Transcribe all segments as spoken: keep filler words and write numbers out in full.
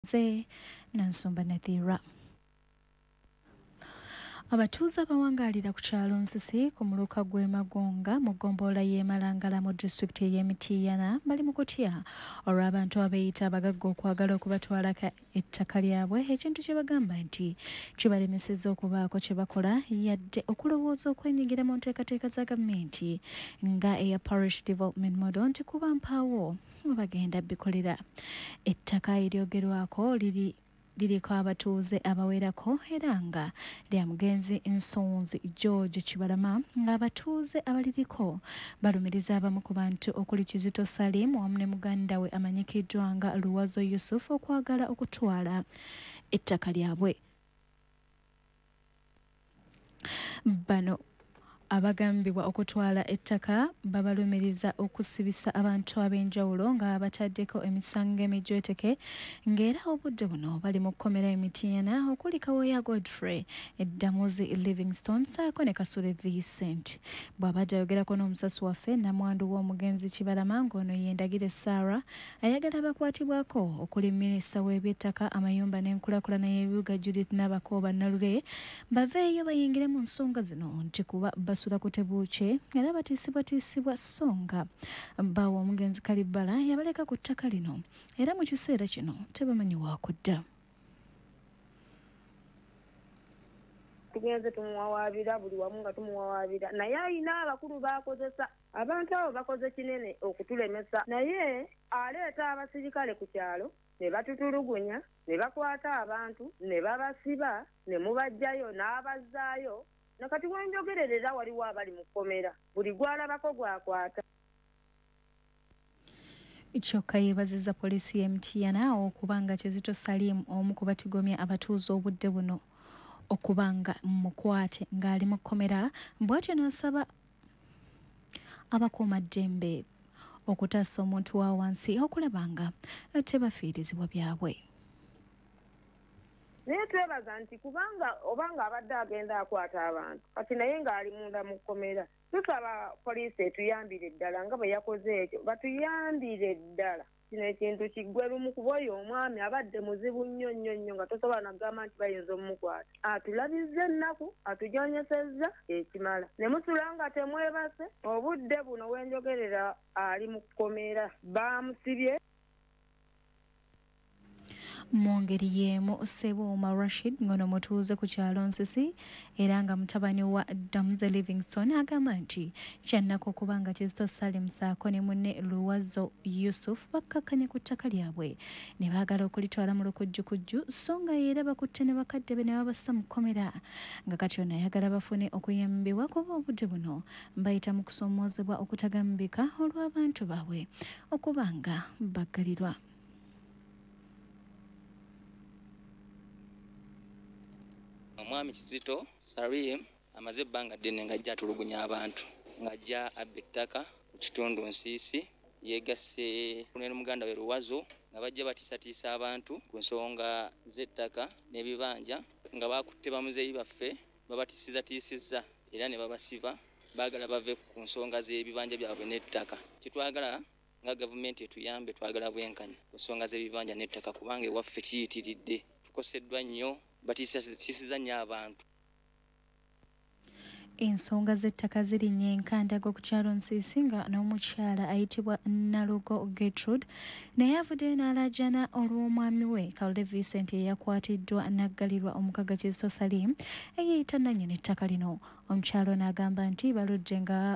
nze Nansumba NATHIIRAH. Abatuuze abawangalira ku kyalo Nsisi ku muluka gw'e Magonga mu ggombolola y'e Malangala mu disitulikiti y'e Mitiiyana bali mu kutya olw'abantu abeeyita abagagga okwagala okubatwalako ettaka lyabwe, ekintu kye bagamba nti kibalemesezza okubaako kye bakola yadde okulowooza okwenyigira mu nteekateeka za gavumenti nga eya Parish Development Model nti kuba mpaawo we bagenda bikolera. Ettaka eryogerwako liri liriko abatuuze abawerako era nga lya mugenzi Nsonzi George Kibalama ng'abatuuze abaliriko balumiriza abamu ku bantu okuli Kizito Salim wamu ne muganda we amanyikiddwa nga Luwazo Yusuf okwagala okutwala ettaka lyabwe. Bano abagambibwa okutwala ettaka babalumiriza okusibisa abantu ab'enjawulo nga bataddeko emisango emijweteke ng'era obudde buno bali mu kkomera Emitiiyana okuli Kawoya Godfrey, Eddamuzi Livingstone saako ne Kasule Vincent. Bw'abadde ayogerako n'omusasi waffe nnamwandu w'omugenzi Kibalama ng'ono yendagire Sarah ayagala abakwatibwako okuli minisita w'eby'ettaka amayumba n'enkulaakulana y'ebibuga Judith Nabakooba Nalule baveeyo bayingire mu nsonga zino nti kuba basula kutebuuke era batiisibwatiisibwa so nga bawa omugenzi Kalibala yabaleka ku ttaka lino era mu kiseera kino tebamanyi waakudda. Tugenze tumuwawaabira buli wamu nga tumuwawaabira naye alina abakulu bakozesa abantu abo bakoze kinene okutulemesa naye aleeta abasirikale ku kyalo ne batutulugunya ne bakwata abantu ne babasiba ne mubajjayo n'abazzaayo nakati wenjogererera waliwo abali mu kkomera buli gwalabako gwakwata. Kyokka yeebazizza poliisi y'e Mitiiyana okubanga Kizito Salim omu ku batigomya abatuuze obudde buno okubanga mukwate ng'ali mu kkomera bw'atyo n'asaba abakuumaddembe okutaasa omuntu wa wansi okulaba nga tebafiirizibwa byabwe. Naye twebaza nti kubanga obanga abadde agenda akwata abantu kati naye ng'ali munda mu kkomera tusaba poliisi etuyambire ddala nga bwe yakoze ekyo batuyambire ddala. Kino ekintu kiggwe lumu kuba oyo omwami abadde muzibu nnyo nnyo nnyo nga tosobola nagamba nti bayinza omumukwata. Atulabizza ennaku atujonyesezza ekimala ne musula nga temwebase. Obudde buno wenjogerera ali mu kkomera bamusibye. Mu ngeri y'emu Ssebuuma Rashid ngono mutuuze ku kyalo Nsisi era nga mutabani wa Damuze Livingstone agamba nti kyannako okubanga Kizito Salim saako ne munne Luwazo Yusuf bakkakkanye ku ttaka lyabwe ne baagala okulitwala mu lukujjukujju so nga era bakutte ne bakadde be ne babassa mu kkomera nga kati ono ayagala bafune okuyambibwa kuba obudde buno bayita mu kusoomoozebwa okutagambika olw'abantu baabwe okubanga baggalirwa. Omwami Kizito Salim amaze ebbanga ddene ng'ajja atulugunya abantu ng'ajja abba ettaka ku kitundu Nsiisi yeegasse n'omuganda we Luwazo nga bajja batiisatiisa abantu ku nsonga z'ettaka n'ebibanja nga baakutte bamuzeeyi baffe babatisizzatiisizza era ne babasiba baagala bave ku nsonga z'ebibanja byabwe n'ettaka. Kitwagala nga gavumenti etuyambe twagala bwenkanya ku nsonga z'ebibanja n'ettaka kubanga ewaffe kiyitiridde tukoseddwa nnyo batiisizza nnyo abantu. Ensonga z'ettaka zirinnye enkandago ku kyalo Nsiisi nga n'omukyala ayitibwa Nalugo Gertrude naye avuddeyo n'alaajana olw'omwami we Kalule Vincent eyakwatiddwa n'aggalirwa omukaga Kizito Salim eyeeyita nannyini ettaka lino. Omukyala n'agamba nti baludde nga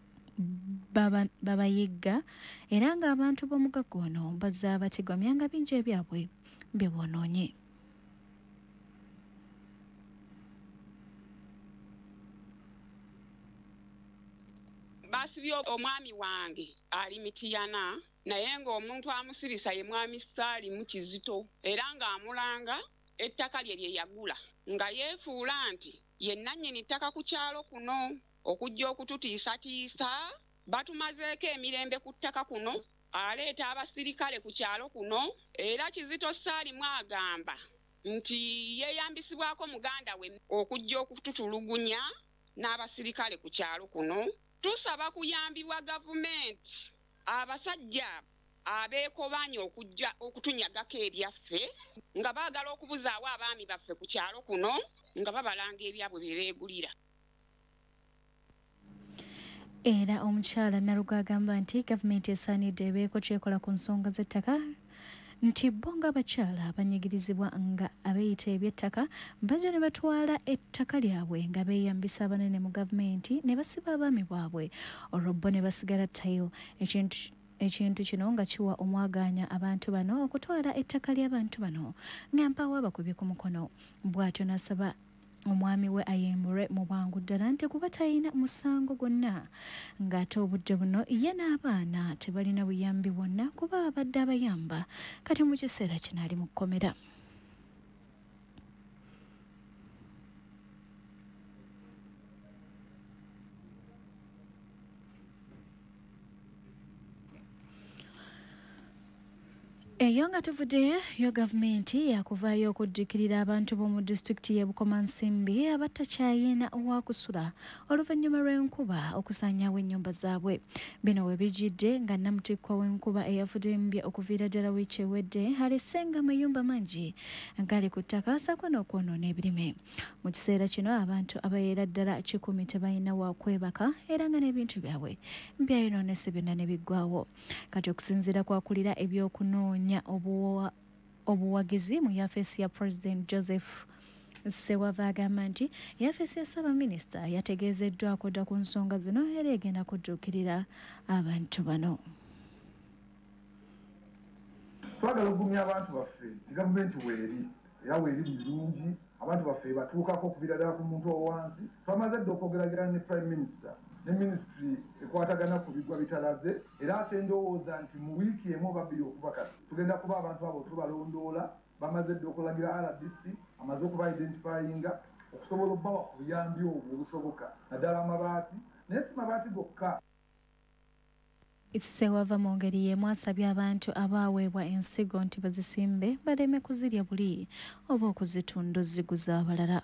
babayigga era ng'abantu b'omugagga ono bazza batigomya nga bingi ebyabwe bye boonoonye. Basibye omwami wange ali Mitiiyana naye ng'omuntu amusibisa ye mwami Saalimu Kizito era ng'amulanga ettaka lye lye yagula nga yeefuula nti ye nannyini ttaka ku kyalo kuno okujja okututiisatiisa batumazeeko emirembe ku ttaka kuno aleeta abasirikale ku kyalo kuno era Kizito Saalimu agamba nti yeeyambisibwako muganda we okujja okututulugunya n'abasirikale ku kyalo kuno. Tusaba kuyambibwa gavumenti abasajja abeekobanya okujja okutunyagako ebyaffe nga baagala okubuzaawo abaami baffe ku kyalo kuno nga babalanga ebyabwe bye beegulira. Era omukyala Naluga agamba nti gavumenti esaanidde ebeeko kyekola ku nsonga z'ettaka nti bo ng'abakyala banyigirizibwa nga abeeyita eby'ettaka bajja ne batwala ettaka lyabwe nga beeyambisa abanene mu gavumenti ne basiba abaami baabwe olwo bo ne basigala ttayo. Ekintu ekintu kino nga kiwa omwagaanya abantu bano okutwala ettaka ly'abantu bano nga mpawo abakubye ku mukono. Bw'atyo n'asaba omwami we ayimbulwe mu bwangu ddala nti kuba talina musango gwonna ng'ate obudde buno ye n'abaana tebalina buyambi bwonna kuba abadde abayamba kati mu kiseera kino ali mu kkomera. Eyo nga tuvuddeyo yo gavumenti yakuvaayo okuddukirira abantu b'omu disitulikiti y'e Bukomansimbi abatakyayina owakusula oluvannyuma lw'enkuba okusaanyaawo ennyumba zaabwe. Bino we bijjidde nga namutikkwa w'enkuba eyafudembye okuviira ddala wiiki ewedde alese nga amayumba mangi agali ku ttaka ssaako n'okwonoona ebirime. Mu kiseera kino abantu abayeera ddala kikumi tebalina waakwebaka era nga n'ebintu byabwe byayonoonese byonna ne biggwaawo. Kati okusinziira kwakulira ebyokunoonya Obuwa, obuwagizi mu yafeesi ya President Joseph Sewava agamba nti yafeesi ya Ssaabaminisita yategeezeddwako dda ku nsonga zino era egenda kudduukirira abantu bano. Twagala okugumya abantu baffe gavumenti weeri era weeri bulungi abantu baffe batuukako okuviira ddala ku muntu owansi. Twamaze dda okwogeragera ne Prime Minister ne Ministry ekwatagana ku bigwa bitalaze era ate ndowooza nti mu wiiki emu oba bbiri okuva kati tugenda kuba abantu abo tubalondoola bamaze dda okulagira R D C amaze okuba identifyinga okusobola obbawa ku buyambi obwo obusoboka naddala amabaati naye si mabaati gokka. Sewava mu ngeri y'emu asabye abantu abaaweebwa ensigo nti bazisimbe baleme kuzirya buli oba okuzitunda oziguza abalala.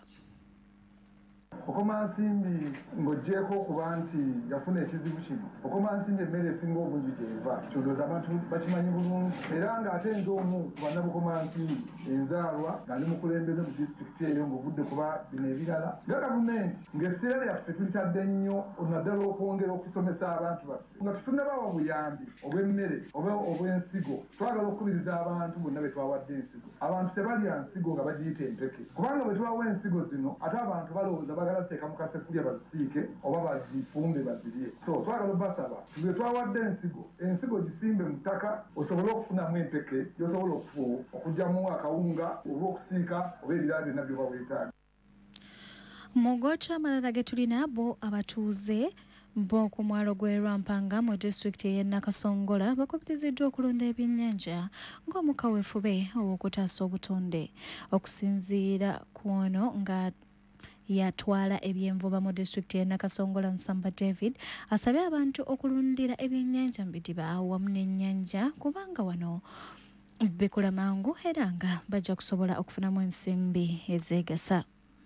Bukomansimbi ng'oggyeko okuba nti yafuna ekizibu kino Bukomansimbi emmere esinga obungi gy'eva kyondooza abantu bakimanyi bulungi era ng'ate nze omu ku bannabukomansimbi enzaalwa ng'ali mukulembeze mu disitulikiti eyo ng'ovudde kuba bino ebirala nga gavumenti ng'essira lyaffe tulitadde nnyo naddala okwongera okusomesa abantu baffe nga tutunnabawa buyambi obw'emmere oba obw'ensigo. Twagala okukubiriza abantu bonna be twawadde ensigo abantu tebalya nsigo nga bagiyita empeke kubanga bwe tubawa ensigo zino ate abantu balowooza bagala teeka mu kasefulya bazisiike oba bazifumbe bazirye. So twagala basaba tube twawadde ensigo ensigo gisimbe mu ttaka osobole okufunamu empeke gyosobola okugyamu akawunga oba okusiika oba ebirala byonna byoba weetaaga. Mu goca amalala ge tulina bo abatuuze bo ku mwalo gw'e Rwampanga mu disitulikiti y'e Nakasongola bakubiriziddwa okulunda ebyennyanja ng'omukaweefube ow'okutaasa obutonde. Okusinziira ku ono nga yatwala ebyenvuba mu disitulikiti y'e Nakasongola Nsamba David asabye abantu okulundira ebyennyanja mu bidiba awamu n'ennyanja kubanga wano bikula mangu era nga bajja kusobola okufunamu ensimbi ezeegasa.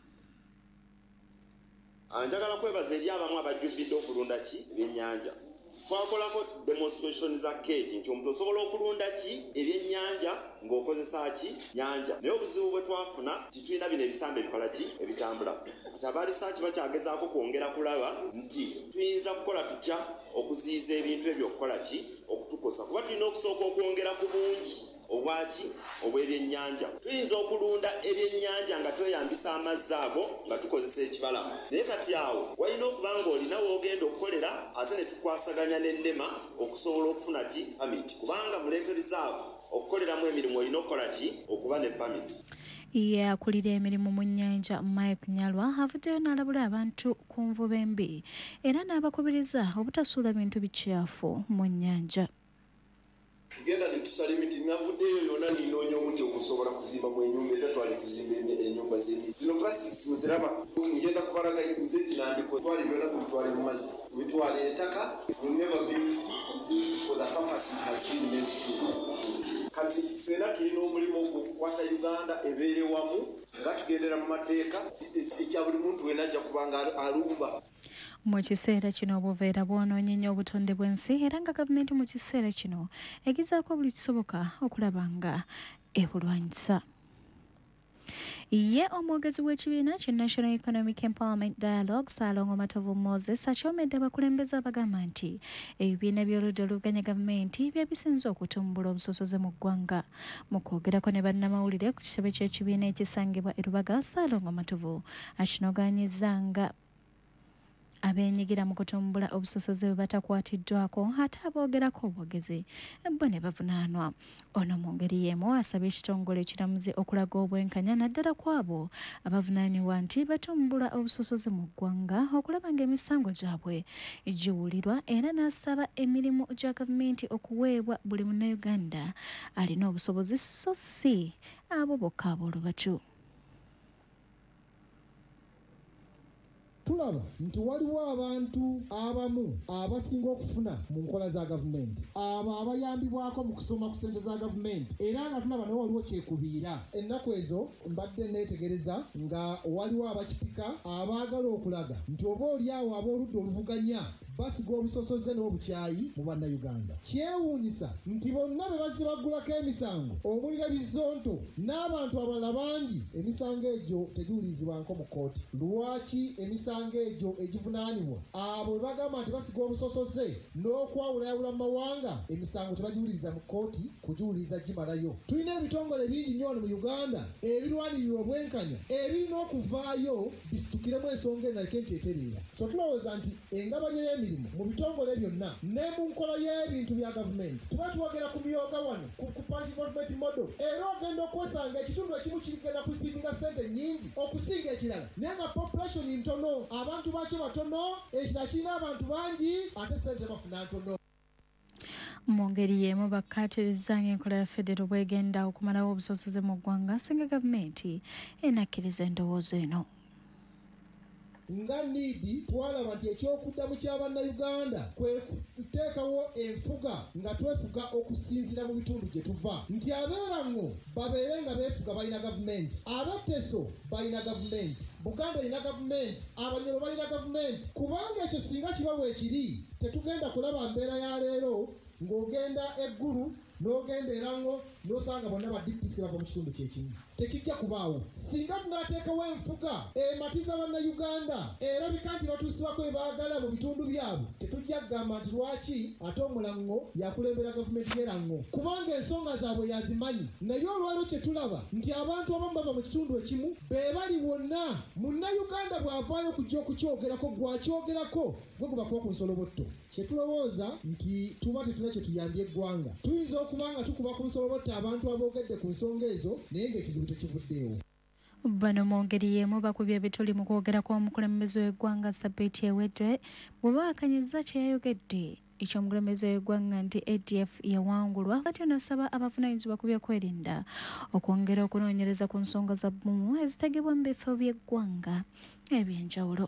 Njagala kwebaza eri abamu abajjumbidde okulunda ki ebyennyanja. Twakolako demonstration za keegi nti omuntu osobola okulunda ki ebyennyanja ng'okozesa ki nyanja. Naye obuzibu bwe twafuna titulina bino ebisambe ebikola ki ebitambula. Kati aba risaaki bakyagezaako kwongera kulaba nti tuyinza kukola tutya okuziyiza ebintu ebyo okukola ki okutukosa kuba tulina okusooka okwongera ku bungi obwaki obw'ebyennyanja. Tuyinza okulunda ebyennyanja nga tweyambisa amazzi ago nga tukozesa ekibalama. Naye kati awo walina okuba ng'olina w'ogenda okukolera ate ne tukwasaganya n'ennema okusobola okufuna ki pamiti kubanga mu Lake Reserve okukoleramu emirimu olina okukola ki okuba ne pamiti. Ye akulira emirimu mu nnyanja Mike Nyalwa avuddeyo n'alabula abantu ku nvuba embi era n'abakubiriza obutasuula bintu bikyafu mu nnyanja. Tugenda ne tusala emiti navuddeyo yonna ninoonya omuti okusobola kuzimba mu ennyumba era twali tuzimba ennyumba z'emiti. Zino plastics muziraba ngenda kubalaga nze kinandiko twali byonna kubitwale mu mazzi kubitwala ettaka will never be used for the purpose it has been meant to. kati ffenna tulina omulimu okukwata Uganda ebeere wamu nga tugendera mu mateeka ekya buli muntu wena ajja kubanga alumba. Mu kiseera kino obuveera bwonoonye nnyo obutonde bw'ensi era nga gavumenti mu kiseera kino egezaako buli kisoboka okulaba nga ebulwanyisa. Ye omwogezi w'ekibiina ki National Economic Empowerment Dialogue Ssalongo Matovu Moses akyomedde abakulembeze abagamba nti ebibiina by'oludda oluvuganya gavumenti bye bisinze okutumbula obusosoze mu ggwanga. Mu kwogerako ne bannamawulire ku kitebe ky'ekibiina ekisangibwa e Lubaga, Ssalongo Matovu akinogaanyizza nga abeenyigira mu kutumbula obusosoze bwe batakwatiddwako ate aboogerako obwogezi bo ne bavunaanwa. Ono mu ngeri y'emu asabye ekitongole ekiramuzi okulaga obwenkanya naddala ku abo abavunaanibwa nti batumbula obusosoze mu ggwanga okulaba ng'emisango gyabwe giwulirwa, era n'asaba emirimu gya gavumenti okuweebwa buli munnayuganda alina obusobozi so si abo bokka ab'olubatu. Tulaba nti waliwo abantu abamu abasinga okufuna mu nkola za gavumenti, abo abayambibwako mu kusoma ku ssente za gavumenti, era nga tulaba nawe waliwo kyekubiira. Ennaku ezo mbadde neetegereza nga waliwo abakipika abaagala okulaga nti oba oli awo ab'oludda oluvuganya basiga obusosoze n'obukyayi mu bannayuganda. Kyewuunyisa nti bonna be bazze baggulako emisango omulira bizonto n'abantu abalala bangi, emisango egyo tegiwulirizibwanko mu kkooti. Lwaki emisango egyo egivunaanibwa abo bagamba nti basiga obusosoze n'okwawulayawula mu mawanga, emisango tebagiwuliriza mu kkooti, kugiwuliriza gimalayo? Tulina ebitongole bingi nnyo wano mu Uganda ebirwanirira obwenkanya ebirina okuvaayo bisitukiremu ensonga enayike nti etereera. So tulowooza nti engabanya y'emirimu mu bitongole byonna ne mu nkola y'ebintu bya gavumenti tuba twogera ku myoga wano ku participant model, era ogenda okwesanga ekitundu ekimu kigenda kusiivinga ssente nnyingi okusinga ekirala, naye nga population ntono, abantu bakyo batono, ekirala kirina abantu bangi ate ssente bafuna ntono. Mu ngeri y'emu bakkaatiriza ng'enkola ya federo bwegenda okumalawo obusosoze mu ggwanga singa gavumenti enakkiriza endowooza eno. Nga niidi twalaba nti ekyokuddamu ky'abannayuganda kwe kuteekawo enfuga nga twefuga okusinziira mu bitundu gye tuva, nti abeerango babeere nga beefuga balina gavumenti, abetteso balina gavumenti, Buganda erina gavumenti, Abanyoro balina gavumenti. Kubanga ekyo singa kiba weekiri tetugenda kulaba mbeera ya leero ng'ogenda eggulu n'ogenda erango n'osanga bonna ba D P C bava mu kitundu kyekimu. Tekijja kubaawo singa tunaateekawo enfuga ematiza bannayuganda erabika nti batuusibwako bye baagala mu bitundu byabwe, tetujja kugamba nti lwaki ate omulango yakulembera gavumenti y'erango, kubanga ensonga zaabwe yazimanyi. Naye olwaliro kye tulaba nti abantu abamu bava mu kitundu ekimu be bali wonna, munnayuganda bw'avaayo kujja okukyogerako gwakyogerako gwe gubakuba ku nsolobotto. Kye tulowooza nti tuba tetulina kye tuyambye eggwanga. Tuyinza okuba nga tukuba ku nsolobotto abantu aboogedde ku nsonga ezo naye ng'ekizibu tekivuddeewo. Bano mu ngeri y'emu bakubye ebituli mu kwogerako omukulembeze w'eggwanga Sabbiiti ewedde bwe baakanyizza kye yayogedde eky'omukulembeze w'eggwanga nti A D F yawangulwa. Bw'atyo n'asaba abavunaanyizibwa ku byokwerinda okwongera okunoonyereza ku nsonga za bbomu ezitegebwa mu bifo by'eggwanga ebyenjawulo.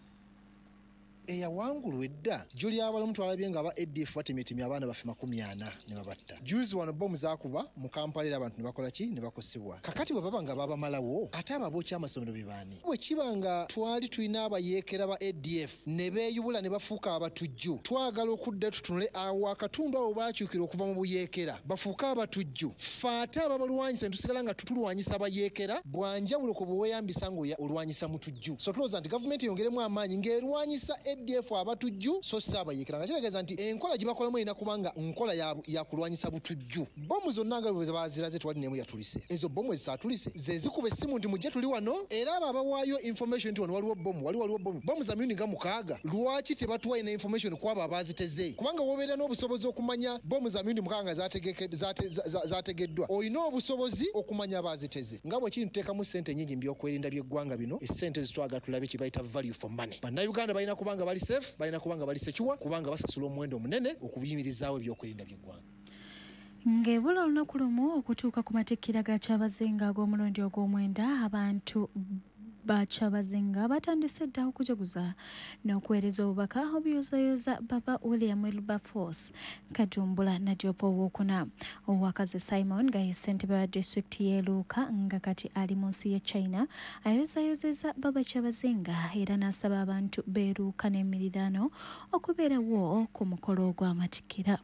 Eyawangulwa edda juli abalamu twalabye nga aba A D F batemyetemye abaana baffe makumi ana ne babatta. Juzi wano bomu zaakuba mu Kampala era abantu ne bakola ki ne bakosebwa. Kakati bwe baba nga babamalawo ate ababooki amasomero bibaani. Bwe kiba nga twali tulina abayeekera ba A D F ne beeyubula ne bafuuka abatujju, twagala okudda tutunule awo akatundu awo baakyukira okuva mu buyeekera bafuuke abatujju, ffe ate ababalwanyisa ne tusigala nga tutulwanyisa abayeekera bwanjawulo ku bwe weeyambisa ng'olwanyisa mutujju. So tulowooza nti gavumenti yongeremu amaanyi ng'erwanyisa A D F abatujju so si abayeekera, nga kitegeeza nti enkola gye bakolamu erina kubanga nkola ya kulwanyisa butujju. Bomu zonna nga bwe baziraze tewali n'emu yatulise. Ezo bomu ezisaatulise ze zikuba essimu nti mujje tuli wano, era abo abawaayo information nti wano waliwo bomu wali waliwo bomu bomu za milioni nga mukaaga, lwaki tebatuwa ina information ku abo abaziteze? Kubanga w'obeera n'obusobozi okumanya bomu za milioni mukaaga nga zaategeddwa, olina obusobozi okumanya abaziteze. Nga bwe kiri ntuteekamu ssente nnyingi mu byokwerinda by'eggwanga bino, essente zitwaga tulabe kye bayita value for money. Bannayuganda balina kubanga bali safe, balina kubanga bali sekiwa, kubanga basasula omuwendo omunene okubiyimirizaawo ebyokwerinda by'eggwanga. Ng'ebula olunaku lumu okutuuka ku matikkira ga Kyabazinga ag'omulundi ogw'omwenda, abantu Bachabazinga batandise dda okujaguza n'okuweereza obubaka obuyozayoza Baba William Wilberforce Katumbula na Jopo Wokuna. Owakazi Simon nga ye ssentebe wa disitulikiti y'e Luuka nga kati ali mu nsi ya China ayozayozeza Baba Kyabazinga era n'asaba abantu b'e Luuka n'emiriraano okubeerawo ku mukolo ogw'amatikkira.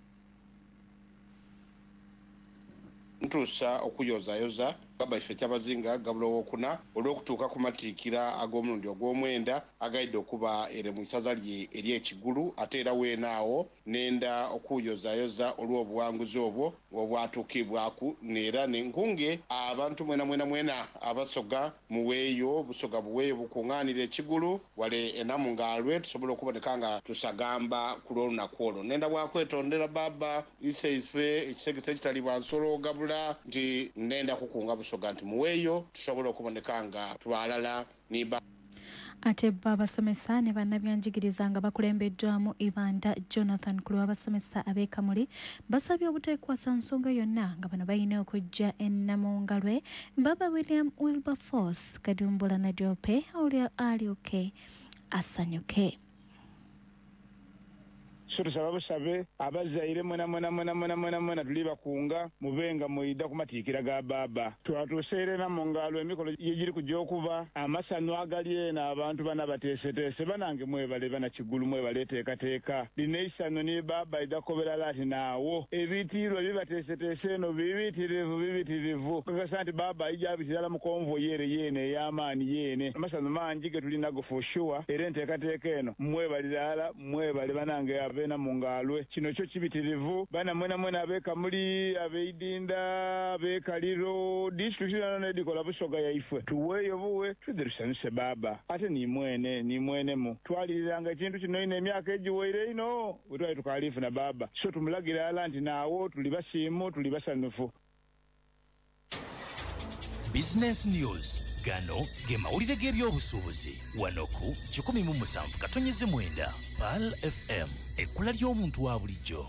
Ntuusa okuyozayoza Baba ife Kyabazinga Gabula Wokuna olw'okutuuka ku matikkira ag'omulundi ogw'omwenda agayidde okuba ere mu isaza lye ery'ekigulu ate era weenaawo nenda okuyozayoza olw'obuwanguzi obwo obwatuukibwaku neera n'enkunge abantu mwena mwena mwena abasoga muweeyo busoga buweeyo bukuŋŋaanira ekigulu wale enamungaalwe tusobole okuboneka nga tusagamba ku lw'olunaku olwo. Nenda bwakwetondera Baba ise ife ekisegese ekitali bwansolo Gabula nti nenda kukunga busoga nti muweeyo tusobole okuboneka nga twalala niba ate abasomesa ne bannabyanjigiriza nga bakulembeddwamu Ibanda Jonathan ku lw'abasomesa ab'e Kamuli basabye obuteekwasa nsonga yonna nga bano balina okujja ennamungalwe Baba William Wilberforce Kadumbula na Diope alyoke asanyuke. So tusaba busabe abazaire mwena mwena mwena mwena mwena mwena tuli bakunga mubenga muida ku matikkira ga Baba twatuseere namungalo emikolo yegiri kujja okuba amasano agali ena abantu bana bateeseteese banange mwebale bana kigulu mwebale teekateeka lineisano ne Baba idakobera lati naawo ebitiirwa bibateeseteese eno bibitirivu bibitirivu kakasa nti Baba ija bitira mu konvo yere yene ey'amaani yene amasano mangi ge tulinago for sure era enteekateeka eno mwebalirala mwebale banange na mungalwe kino kyo kibitirivu bana mwena mwena ab'e Kamuli ab'Idinda ab'e Kaliro district eno nedikola busoga yaifwe tuweeyo buwe tudde tusanuse Baba ate ni mwene ni mwene mu twaliriranga ekintu kino ino emyaka egiweire ino bwetwali tukalifu na Baba so tumulagira ala nti naawo tuli basiimu tuli basanufu. Business News gano ge mawulire g'ebyobusuubuzi wano ku kikumi mu musanvu katonyeze mwenda Pal F M ekkula ly'omuntu wa bulijjo.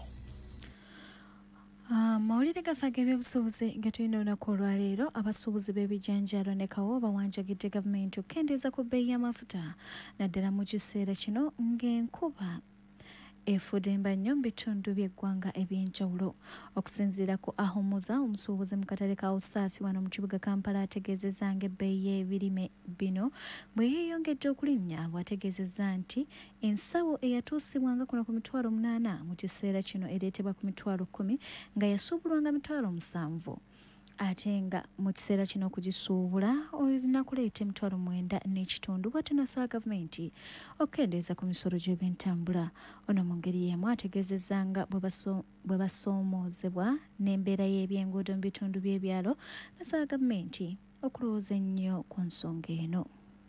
Uh, mawulire gafa g'ebyobusuubuzi ge tulina olunaku olwaleero abasuubuzi b'ebijanjaalo ne kawo bawanjagidde gavumenti okukendeeza ku bbeeyi y'amafuta naddala mu kiseera kino ng'enkuba efudemba nnyo mu bitundu by'eggwanga eby'enjawulo. Okusinziira ku Ahumuza omusuubuzi mu katale ka Usaafi wano mu kibuga Kampala ategeezezza ng'ebbeeyi y'ebirime bino bwe yeeyongedde okulinnya bw'ategeezezza nti ensawo eyatuusibwanga kuno ku mitwalo munaana mu kiseera kino ereetebwa ku mitwalo kkumi nga yasuubulwanga mitwalo musanvu ate nga mu kiseera kino okugisuubula olina kuleeta emitwalo mwenda n'ekitundu bw'ate nasaba gavumenti okukendeeza ku misolo gy'ebyentambula. Ono mu ngeri y'emu ategeezezza nga bwe basoomoozebwa n'embeera y'ebyenguudo mu bitundu by'ebyalo nasaba gavumenti okulowooza ennyo ku nsonga eno.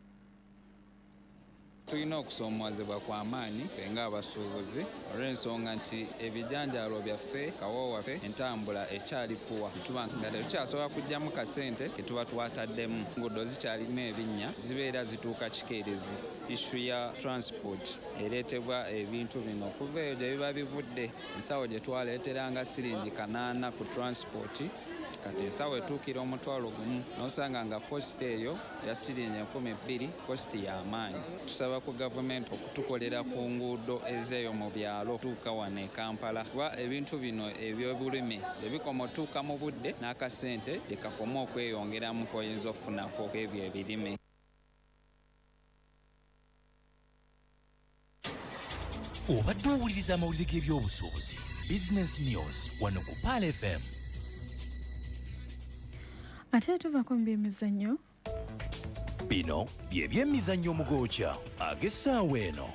Tulina okusoomoozebwa kwa maanyi nga abasuubuzi olw'ensonga nti ebijanjaalo byaffe kawo waffe entambula ekyali puwa tuba nga tekyasobola kujjamu kasente ke tuba twataddemu enguudo zikyalimu ebinnya zibeera zituuka kikeerezi issu ya transport ereetebwa ebintu bino okuva eyo gye biba bivudde ensawo gye twaleeteranga siringi kanaana ku transport kati ensawo etuukira omutwalo gumu n'osanga nga kositi eyo ya siringi enkumi bbiri kositi y'amaanyi. Tusaba ku gavumenti okutukolera ku nguudo ezeeyo mu byalo tuuka wano e Kampala kuba ebintu bino eby'obulime bwe bikoma otuuka mu budde n'akasente gye kakoma okweyongeramu koyinza okufunako ebyo ebirime. Obadde owuliriza amawulire g'ebyobusuubuzi Business News wano ku Pal F M. Ate tuvaako mu byemizannyo. Bino bye byemizannyo omugoocha ag'essaawa eno.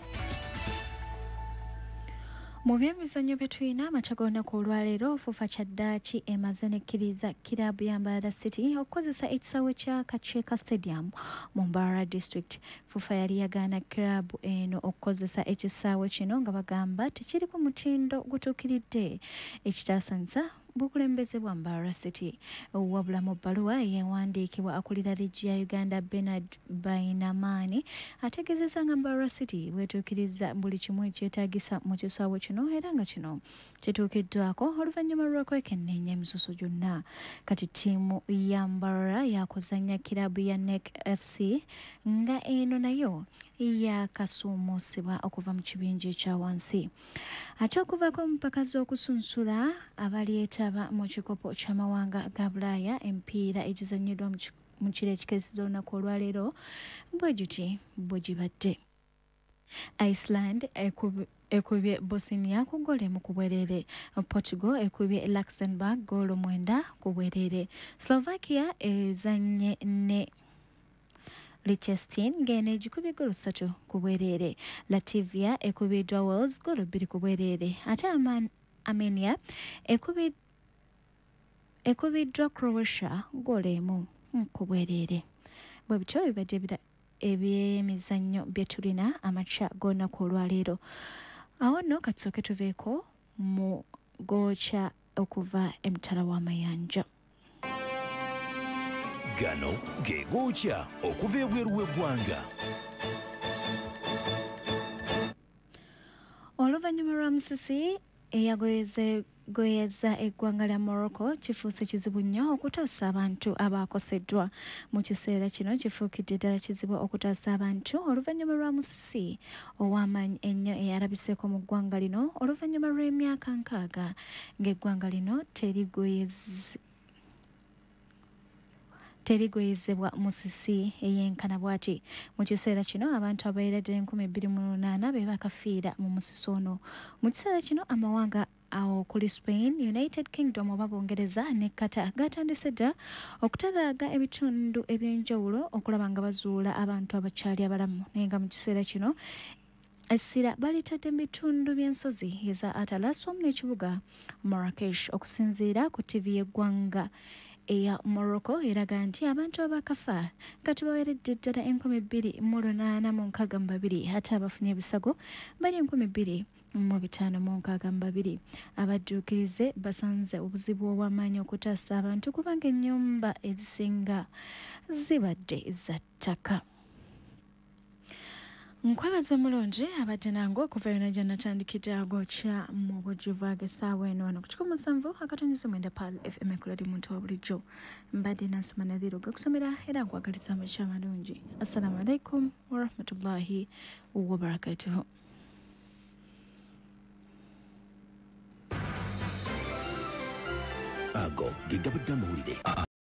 Mu byemizannyo bye tulina amakya g'olunaku olwaleero Fufa Kyaddaaki emaze nekkiriza kiraabu ya Mbarara City okukozesa ekisaawe kya Kacheeka Stadium mu Mbarara District. Fufa yali yagaana kiraabu eno okukozesa ekisaawe kino nga bagamba tekiri ku mutindo gutuukiridde ekitaasanyusa bukulembezebwa Mbarara City. Wabula mu bbaluwa eyawandiikibwa akulira liigi ya Uganda Bernard Bainamani ategeezezza nga Mbarara City bwetuukiriza buli kimu ekyetaagisa mu kisaawe kino era nga kino kituukiddwako oluvannyuma lw'okwekenneenya emisuso gyonna. Kati ttiimu ya Mbarara yakuzannya kiraabu ya N E C F C nga eno nayo yakasuumuusibwa okuva mu kibinja ekya wansi. Ate okuvaako omupaka z'okusunsula abalyetaba mu kikopo ky'amawanga ga Bulaaya empiira egizannyiddwa mu kiro ekikeesiza olunaku olwaleero bwe giti bwe gibadde. Iceland ekubye Bosnia ku ggoolo emu ku bwereere. Portugal ekubye Luxembourg ggoolo mwenda ku bwereere. Slovakia ezannye ne Liechtenstein ng'eno egikubye ggoolo ssatu ku bwereere. Latvia ekubiddwa Wales ggoolo bbiri ku bwereere. Ate Armenia ekubiddwa Croatia ggoolo emu ku bwereere. Bwe bityo bibadde ebyemizannyo bye tulina amakya g'olunaku olwaleero. Awo nno katusooke tuveeko mu gookya okuva emitala w'amayanja. Gano ge gookya okuva ebweru w'eggwanga. Oluvannyuma lwa Musisi eyagoyeza eggwanga lya Morocco kifuuse kizibu nnyo okutaasa abantu abaakoseddwa. Mu kiseera kino kifuukidde ddala kizibu okutaasa abantu oluvannyuma lwa Musisi ow'amaanyi ennyo eyalabiseeko mu ggwanga lino oluvannyuma lw'emyaka nkaaga ng'eggwanga lino terigoyeza terigoyezebwa Musisi eyenkana bw'ati. Mu kiseera kino abantu abawerera ddala enkumi bbiri mu lunaana be bakafiira mu musisi ono. Mu kiseera kino amawanga awo kuli Spain, United Kingdom oba Bungereza ne Qatar gatandise dda okutalaaga ebitundu eby'enjawulo okulaba nga bazuula abantu abakyali abalamu. Naye nga mu kiseera kino essira balitadde mu bitundu by'ensozi eza Atlas wamu n'ekibuga Marrakesh. Okusinziira ku ttiivi y'eggwanga eya Morocco eraga nti abantu abakafa kati baweredde ddala enkumi bbiri mu lunaana mu nkaaga mu babiri ate abafunye ebisago bali enkumi bbiri mu bitaano mu nkaaga mu babiri. Abadduukirize basanze obuzibu obw'amaanyi okutaasa abantu kubanga ennyumba ezisinga zibadde za ttaka. Nkwebaza omulungi abadde nange okuva yona gye natandikidde agookya mu bujjuvu ag'essaawa eno wano ku kikumi musanvu akatonnyeza mwenda P A L F M ekulali muntu wa bulijjo. Mbadde Nansumba NATHIIRAH gakusomera era nkwagaliza amakya amalungi. Assalamu alaikum warahmatullahi wabarakatuhu. Ago ge gabadde amawulire.